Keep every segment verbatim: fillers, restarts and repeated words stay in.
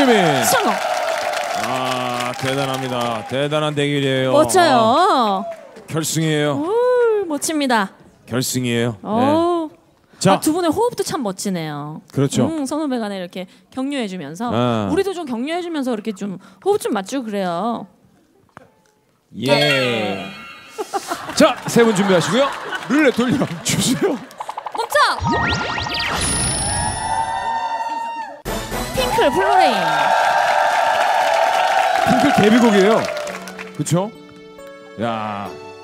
손흥민 성공. 아 대단합니다. 대단한 대결이에요. 멋져요. 아, 결승이에요. 오, 멋집니다. 결승이에요. 오. 네. 자, 아, 두 분의 호흡도 참 멋지네요. 그렇죠. 음, 선후배 간에 이렇게 격려해주면서 아. 우리도 좀 격려해주면서 이렇게 좀 호흡 좀 맞추고 그래요. 예. 자, 세 분 준비하시고요. 룰렛 돌려 주세요. 멈춰! 핑클 블루레인. 핑클 데뷔곡이에요. 그렇죠? 야.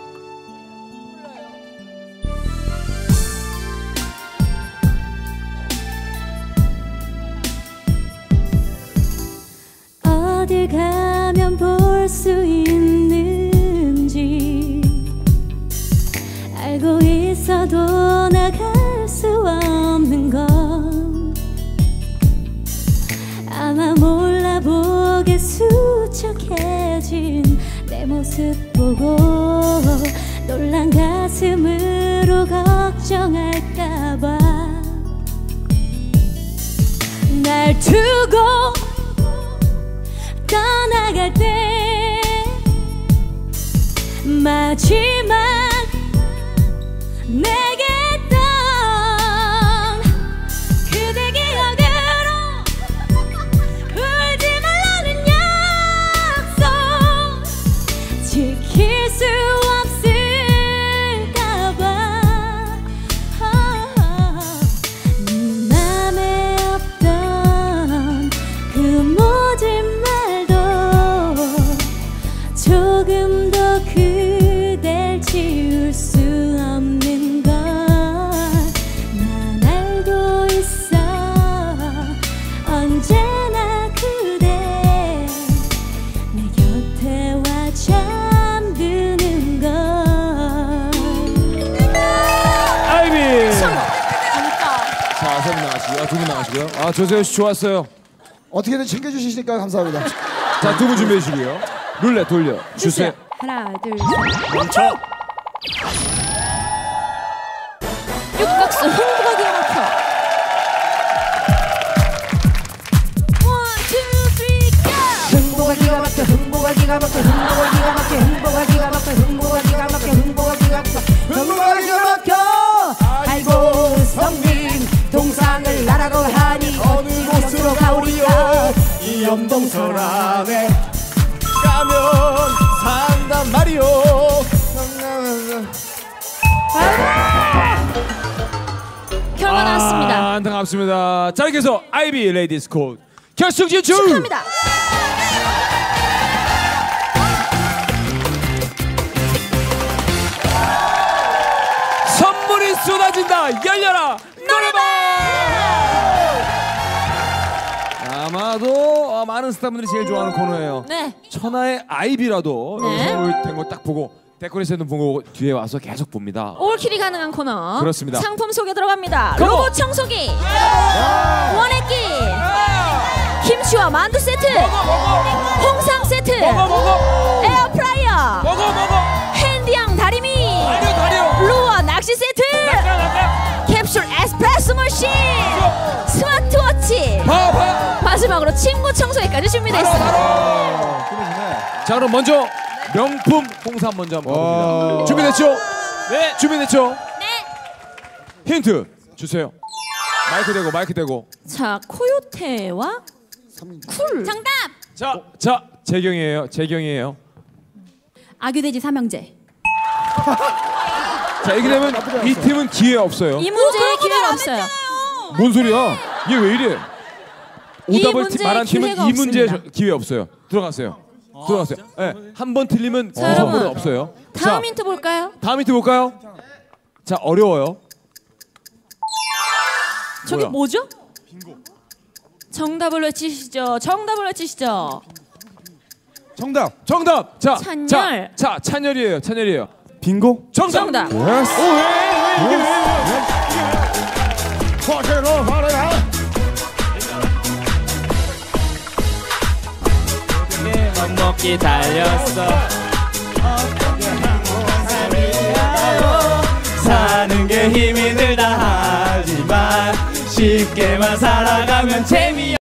어딜 가면 볼 수 있는지 알고 있어도 나갈 수 없는 건 아마 몰라보게 수척해진 내 모습 보고 놀란 가슴으로 걱정할까봐 날 두고 떠나갈 때 마지막 내게 했던 그대 기억으로 울지 말라는 약속 지킬 수 없을까봐 네 맘에 없던 그 모든 조금 더 그댈 지울 수 없는 걸 난 알고 있어 언제나 그대 내 곁에 와 잠드는 걸 아이비. 성공. 자, 세 분 나가시고요. 두 분 나가시고요. 아, 조세호 씨 좋았어요. 어떻게든 챙겨주시니까 감사합니다. 자, 두 분 준비해 주시고요. 룰렛 돌려 주세요. 하나 둘 셋 멈춰. 육각수 흥부가 기가 막혀. One, two, three, go! 흥보가 기가 막혀 흥보가 기가 막혀 흥보가 기가 막혀 흥보가 기가 막혀 흥보가 기가 막혀 흥보가 기가 막혀 흥보가 기가 막혀 아이고 성님 동상을 나라고 하니 어느 곳으로 가오리요 이 염동설 안에 가면 산단 말이요. 결과 나왔습니다. 아, 안타깝습니다. 자, 이렇게 해서 아이비 레이디스 콜 결승 진출. 축하합니다. 선물이 쏟아진다. 열려라 노래방. 아마도 어, 많은 스타분들이 제일 좋아하는 코너예요. 네. 천하의 아이비라도 네. 선물 된 거 딱 보고 데코레이션도 보고 뒤에 와서 계속 봅니다. 올킬이 가능한 코너. 그렇습니다. 상품 소개 들어갑니다. 고고! 로봇 청소기, 원액기, 김치와 만두 세트, 홍상 세트, 먹어 먹어 에어프라이어, 먹어 먹어. 핸디양 다리미, 다리요 다리요. 루어 낚시 세트, 낚아 낚아. 캡슐 에스프레소 머신, 스마트워치, 봐 봐. 마지막으로 침구 청소기까지 준비되어 있습니다. 자, 그럼 먼저 명품 홍삼 먼저 한번 가봅니다. 준비됐죠? 네. 준비됐죠? 네. 힌트 주세요. 마이크 대고 마이크 대고. 자, 코요테와 쿨. 정답! 자, 자 재경이에요. 재경이에요. 아규돼지 삼형제 자, 이렇게 되면 이 팀은 기회 없어요. 이 문제에 기회가 없어요. 뭔 소리야? 얘 왜 이래? 이 오답을 문제에 말한 팀은 기회가 이 문제에 없습니다. 기회 없어요. 들어가세요. 들어가세요. 네, 한 번 틀리면 자, 여러분. 선물은 없어요. 다음 자, 힌트 볼까요? 다음 힌트 볼까요? 자, 어려워요. 저게 뭐야? 뭐죠? 정답을 외치시죠. 정답을 외치시죠. 정답. 정답. 자, 찬열. 자, 자, 찬열이에요. 찬열이에요. 빙고. 정답. 정답. 오, 왜, 왜, 이게 왜, 왜? 넉넉히 달렸어. 사는 게 힘이 들다 하지만 쉽게만 살아가면 재미